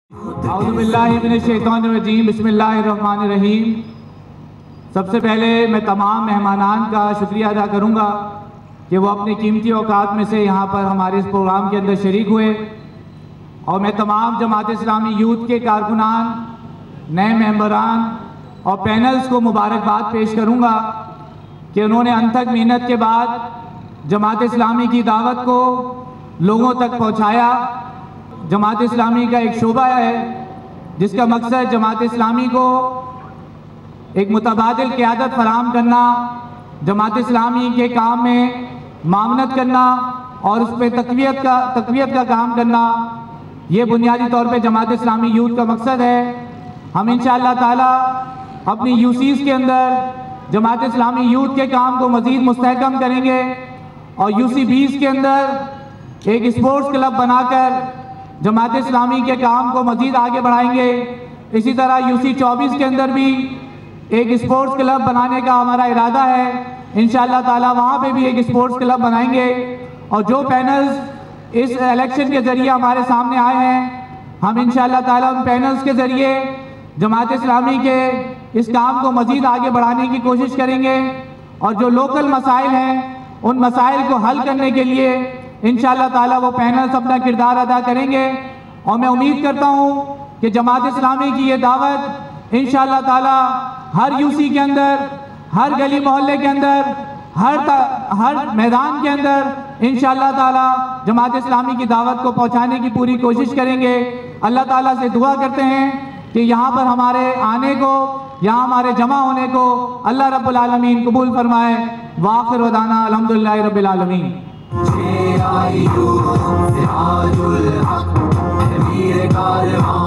औज़ुबिल्लाहिमिनश्शैतानिर्रजीम बिस्मिल्लाहिर्रहमानिर्रहीम। सबसे पहले मैं तमाम मेहमानान का शुक्रिया अदा करूँगा कि वो अपने कीमती औकात में से यहाँ पर हमारे इस प्रोग्राम के अंदर शरीक हुए, और मैं तमाम जमात इस्लामी यूथ के कारकुनान, नए मेंबरान और पैनल्स को मुबारकबाद पेश करूँगा कि उन्होंने अनथक मेहनत के बाद जमात इस्लामी की दावत को लोगों तक पहुँचाया। जमात इस्लामी का एक शोबा है जिसका मकसद जमात इस्लामी को एक मुतबादिल क़यादत फराहम करना, जमात इस्लामी के काम में मामनत करना और उस पर तक़वियत का काम करना, ये बुनियादी तौर पे जमात इस्लामी यूथ का मकसद है। हम इंशाअल्लाह ताला अपनी यूसीज़ के अंदर जमात इस्लामी यूथ के काम को मज़ीद मुस्तहकम करेंगे और यूसी 20 के अंदर एक स्पोर्ट्स क्लब बनाकर जमात इस्लामी के काम को मज़ीद आगे बढ़ाएंगे। इसी तरह यूसी 24 के अंदर भी एक स्पोर्ट्स क्लब बनाने का हमारा इरादा है। इंशाअल्लाह ताला वहाँ पे भी एक स्पोर्ट्स क्लब बनाएंगे। और जो पैनल्स इस इलेक्शन के ज़रिए हमारे सामने आए हैं, हम इंशाअल्लाह ताला उन पैनल्स के ज़रिए जमात इस्लामी के इस काम को मज़ीद आगे बढ़ाने की कोशिश करेंगे और जो लोकल मसाइल हैं उन मसाइल को हल करने के लिए इंशाअल्लाह ताला वो पैनल्स अपना किरदार अदा करेंगे। और मैं उम्मीद करता हूँ कि जमात इस्लामी की ये दावत इंशाअल्लाह ताला हर यूसी के अंदर, हर गली मोहल्ले के अंदर, हर मैदान के अंदर इंशाअल्लाह ताला जमात इस्लामी की दावत को पहुँचाने की पूरी कोशिश करेंगे। अल्लाह ताला से दुआ करते हैं कि यहाँ पर हमारे आने को, यहाँ हमारे जमा होने को अल्लाह रब्बुल आलमीन कबूल फरमाए। वाखिर वदाना अल्हम्दुलिल्लाहि रब्बिल आलमीन। सिराजुल हक, अमीर कारवां।